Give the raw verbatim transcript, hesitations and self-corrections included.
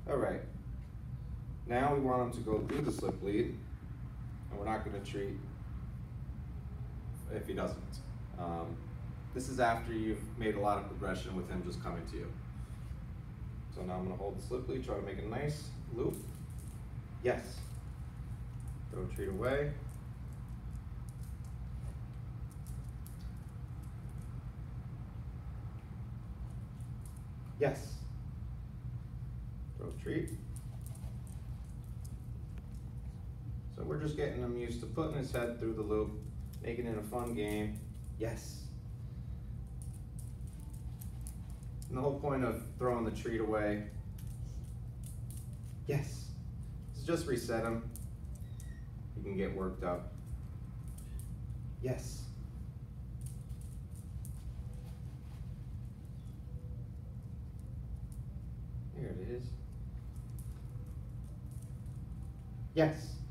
All right. Now we want him to go through the slip lead, and we're not going to treat if he doesn't. Um, this is after you've made a lot of progression with him just coming to you. So now I'm going to hold the slip lead, try to make a nice loop. Yes. Throw treat away. Yes. Throw treat. So we're just getting him used to putting his head through the loop, making it a fun game. Yes. And the whole point of throwing the treat away, yes, is just reset him. He can get worked up. Yes. There it is. Yes.